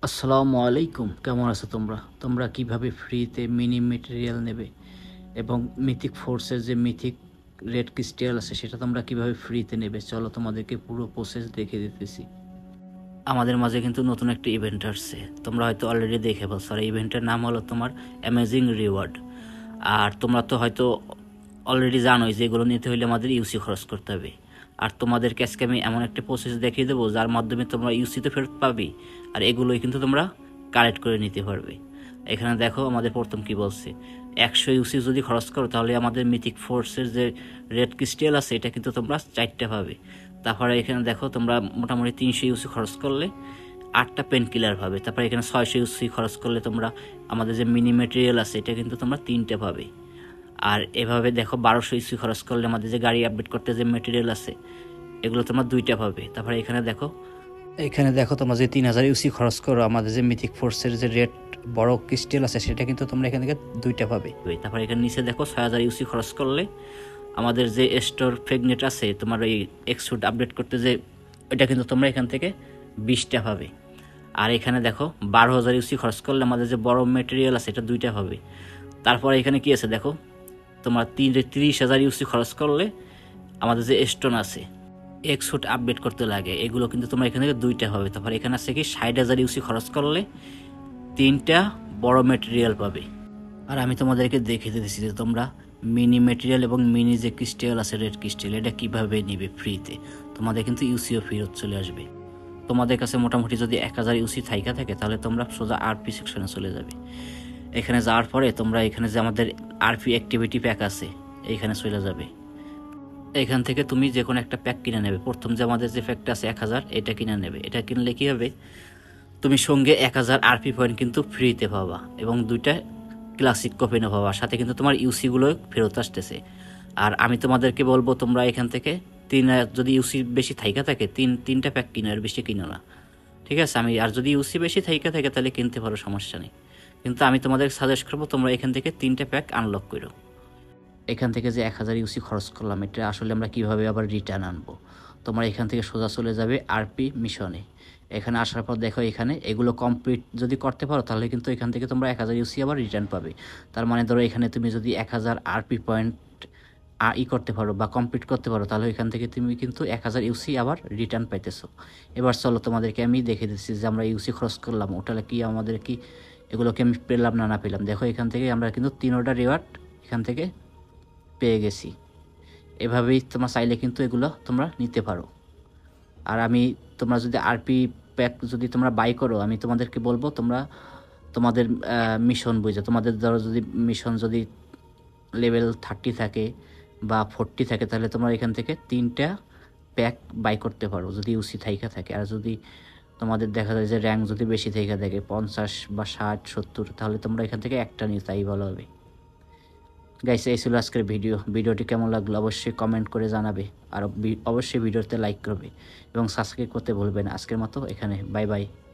আসসালামু আলাইকুম, কেমন আছো তোমরা? তোমরা কিভাবে ফ্রিতে মিনি মেটেরিয়াল নেবে এবং মিথিক ফোর্সের যে মিথিক রেড ক্রিস্টাল আছে সেটা তোমরা কিভাবে ফ্রিতে নেবে, চলো তোমাদেরকে পুরো প্রসেস দেখিয়ে দিতেছি। আমাদের মাঝে কিন্তু নতুন একটা ইভেন্ট আসছে, তোমরা হয়তো অলরেডি দেখে বলছো। আর ইভেন্টের নাম হলো তোমার অ্যামেজিং রিওয়ার্ড। আর তোমরা তো হয়তো অলরেডি জানোই যে এগুলো নিতে হলে আমাদের ইউসি খরচ করতে হবে। আর তোমাদেরকে আজকে আমি এমন একটা প্রসেস দেখিয়ে দেবো যার মাধ্যমে তোমরা ইউসি তো ফেরত পাবে, আর এগুলোই কিন্তু তোমরা কালেক্ট করে নিতে পারবে। এখানে দেখো আমাদের প্রথম কি বলছে, 100 ইউসি যদি খরচ করো তাহলে আমাদের মিথিক ফোর্সের যে রেড ক্রিস্টাল আছে এটা কিন্তু তোমরা 4টা পাবে। তারপরে এখানে দেখো তোমরা মোটামুটি 300 ইউসি খরচ করলে 8টা পেন কিলার পাবে। তারপরে এখানে 600 ইউসি খরচ করলে তোমরা আমাদের যে মিনি মেটেরিয়াল আছে এটা কিন্তু তোমরা 3টে পাবে। আর এভাবে দেখো 1200 ইউসি খরচ করলে আমাদের যে গাড়ি আপডেট করতে যে মেটেরিয়াল আছে এগুলো তোমরা 2টা পাবে। তারপরে এখানে দেখো তোমরা যে 3000 ইউসি খরচ করো আমাদের যে মিথিক ফোর্সের যে রেড বড় ক্রিস্টাল আছে সেটা কিন্তু তোমরা এখান থেকে 2টা পাবে। তারপরে এখানে নিচে দেখো 6000 ইউসি খরচ করলে আমাদের যে স্টোর ফ্রেগনেট আছে তোমার ওই এক্সুট আপডেট করতে যে ওইটা কিন্তু তোমরা এখান থেকে 20টা পাবে। আর এখানে দেখো 12000 ইউসি খরচ করলে আমাদের যে বড় মেটেরিয়াল আছে এটা 2টা পাবে। তারপরে এখানে কি আছে দেখো, তোমার 30,000 ইউসি খরচ করলে আমাদের যে স্টোন আছে এক্সুট আপডেট করতে লাগে এগুলো কিন্তু তোমরা এখান থেকে 2টা হবে। তারপর এখানে আছে কি 60,000 ইউসি খরচ করলে 3টা বড় মেটেরিয়াল পাবে। আর আমি তোমাদেরকে দেখিয়ে দিতেছি যে তোমরা মিনি মেটেরিয়াল এবং মিনি যে ক্রিস্টাল আছে রেড ক্রিস্টাল এটা কিভাবে নিবে ফ্রিতে। তোমাদের কিন্তু ইউসিও ফেরত চলে আসবে। তোমাদের কাছে মোটামুটি যদি 1000 ইউসি থাইকা থাকে তাহলে তোমরা সোজা আরপি সেকশনে চলে যাবে। এখানে যাওয়ার পরে তোমরা এখানে যে আমাদের আরপি অ্যাক্টিভিটি প্যাক আছে এইখানে চলে যাবে। এখান থেকে তুমি যে কোনো একটা প্যাক কিনে নেবে। প্রথম যে আমাদের যে প্যাকটা আছে 1000 এটা কিনে নেবে। এটা কিনলে কি হবে, তুমি সঙ্গে 1000 আরপি পয়েন্ট কিন্তু ফ্রিতে পাবা এবং 2টা ক্লাসিক কপিনও পাবা। সাথে কিন্তু তোমার ইউসিগুলো ফেরত আসতেছে। আর আমি তোমাদেরকে বলবো তোমরা এখান থেকে যদি ইউসি বেশি থাইকা থাকে তিনটা প্যাক কিনো, আর বেশি কিনো না, ঠিক আছে? আর যদি ইউসি বেশি থাইকা থাকে তাহলে কিনতে পারো, সমস্যা নেই। কিন্তু আমি তোমাদের সাজেস্ট করবো তোমরা এখান থেকে 3টা প্যাক আনলক করো। এখান থেকে যে 1000 ইউসি খরচ করলাম এটা আসলে আমরা কিভাবে আবার রিটার্ন আনবো, তোমরা এখান থেকে সোজা চলে যাবে আরপি মিশনে। এখানে আসার পর দেখো এখানে এগুলো কমপ্লিট যদি করতে পারো তাহলে কিন্তু এখান থেকে তোমরা 1000 ইউসি আবার রিটার্ন পাবে। তার মানে ধরো এখানে তুমি যদি 1000 আরপি পয়েন্ট করতে পারো বা কমপ্লিট করতে পারো তাহলে এখান থেকে তুমি কিন্তু 1000 ইউসি আবার রিটার্ন পাইতেছো। এবার চলো তোমাদেরকে আমি দেখে দিচ্ছি যে আমরা ইউসি খরচ করলাম ওটা কি আমাদের কি এগুলোকে আমি পেলাম না পেলাম। দেখো এখান থেকে আমরা কিন্তু 3টা রিওয়ার্ড এখান থেকে পেয়ে গেছি। এভাবেই তোমরা চাইলে কিন্তু এগুলো তোমরা নিতে পারো। আর তোমরা যদি আরপি প্যাক যদি তোমরা বাই করো আমি তোমাদেরকে বলবো তোমরা তোমাদের মিশন বুঝে, তোমাদের ধরো যদি মিশন যদি লেভেল 30 থাকে বা 40 থাকে তাহলে তোমরা এখান থেকে 3টা প্যাক বাই করতে পারো যদি ইউসি থাইকা থাকে। আর যদি তোমাদের দেখা যায় যে র্যাঙ্ক যদি বেশি থাইকা থাকে 50 বা 60 70 তাহলে তোমরা এখান থেকে একটা নিও, তাই ভালো হবে। গাইস, এই ছিল আজকের ভিডিওটি কেমন লাগলো অবশ্যই কমেন্ট করে জানাবে। আর অবশ্যই ভিডিওতে লাইক করবে এবং সাবস্ক্রাইব করতে ভুলবে না। আজকের মতো এখানে বাই বাই।